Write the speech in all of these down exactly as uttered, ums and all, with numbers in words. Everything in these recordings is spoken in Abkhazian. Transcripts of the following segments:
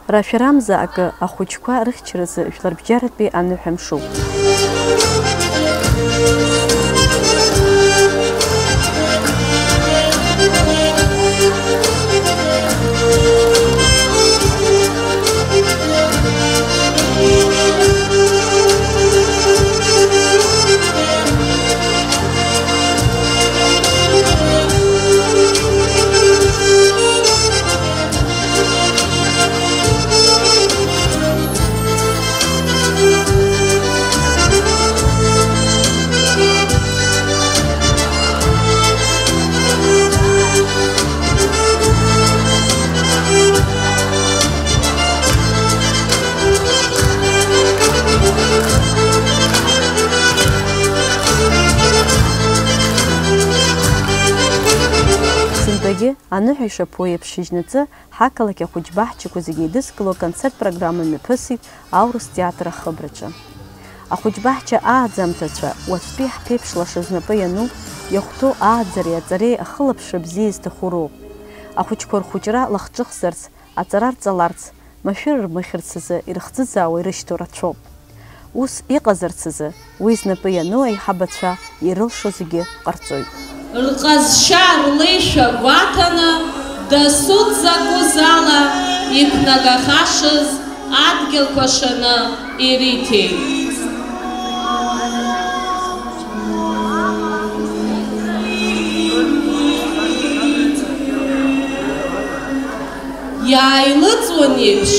Рашәарамза акы ахәыҷқәа рыхьчаразы Жәларбџьаратәи аныҳәа мшуп. Аныҳәа ишаԥу еиԥш шьыжьнаҵы ҳақалақь ахәыҷбаҳчақәа зегьы еидызкыло концерт программа мҩаԥысит Аурыс театр ахыбраҿы. Ахәыҷбаҳча ааӡамҭацәа уаҵәтәи ҳԥеиԥшлаша знапы иану, иахәҭоу ааӡареи аҵареи ахылаԥшра бзиа изҭаху роуп. Ахәыҷқәа рхәыҷра лахҿыхзарц, аҵара рҵаларц, машәыр рмыхьырц азы ирыхӡыӡаауа ирышьҭоу рацәоуп. Ус иҟазарц азы уи знапы иану аиҳабацәа ирылшо зегьы ҟарҵоит. Рҟазшьа рлеишәа гәаҭаны, дасу дзакәыз ала иқәнагахашаз адгьылқәа шаны ириҭеит. Иааилыҵуан еиԥш,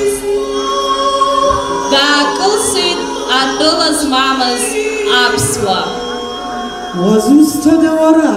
даакылсит атәыла змамыз аԥсуа. Уазусҭада уара?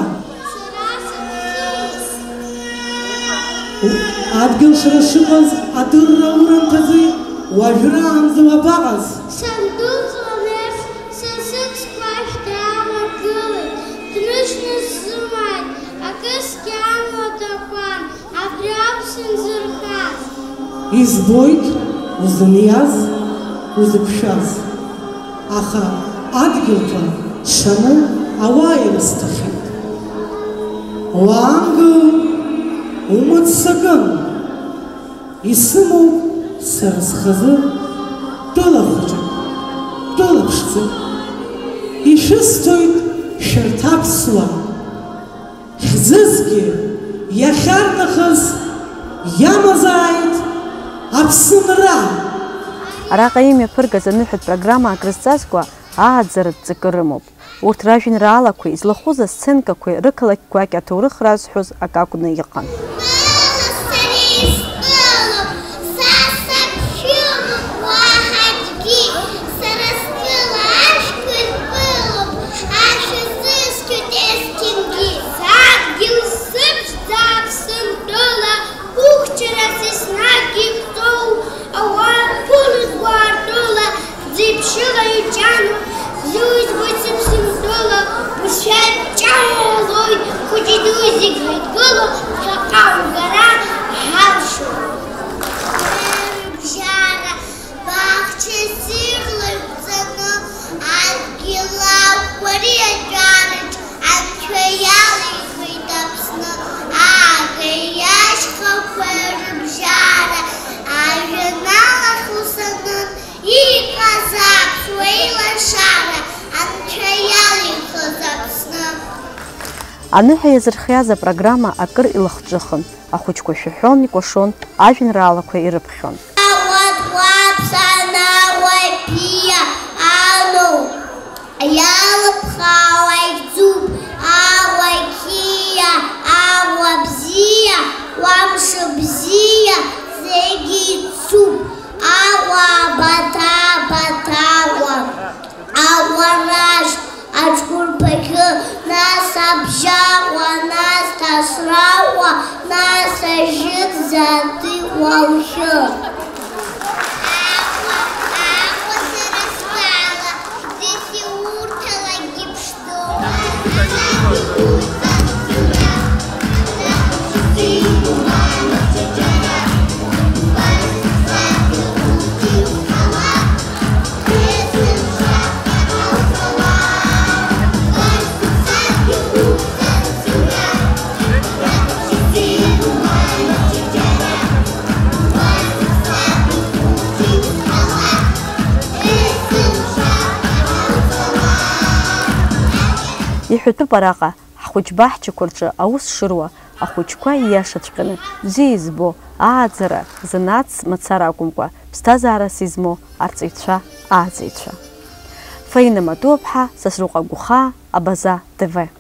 Адгьылшара шыҟаз адырра урамҭазы уажәраанӡа уабаҟаз? Сандуҵуан еиԥш сасык сқәашә даавагылеит, дныжьны сзымааит, акы сгьамуа дақәан, абри ауп сынзырхаз. Избоит узыниаз, узықәшәаз, аха адгьылқәа шаны ауаа ирысҭахьеит. Уаангыл, умыццакын, исымоуп сара схазы тәыла хәыҷык, тәыла ԥшӡак. Ишәысҭоит шәарҭ аԥсуаа, хьӡызгьы иахьарнахыс иамазааит Аԥсынра. Араҟа имҩаԥыргаз аныҳәатә программа акрызҵазкуа ааӡаратә ҵакы рымоуп. Урҭ ражәеинраалақәеи излахәыз асценкақәеи рықалақь гәакьа аҭоурых разҳәоз акакәны иҟан. Аныҳәа иазырхиаз апрограмма акыр илахҿыхын, ахәыҷқәа шәаҳәон, икәашон, ажәеинраалақәа ирыԥхьон. Иҳәатәуп араҟа ҳхәыҷба ҳчақәа аус шыруа, ахәыҷқәа ииашаҵәҟьаны бзиа избо, ааӡара занааҭс мацара акәымкәа, ԥсҭазаарас измоу арҵаҩцәа, ааӡаҩцәа. Фаина Матуаԥҳа, Сасрыҟәа Гәхаа, Абаза ТВ.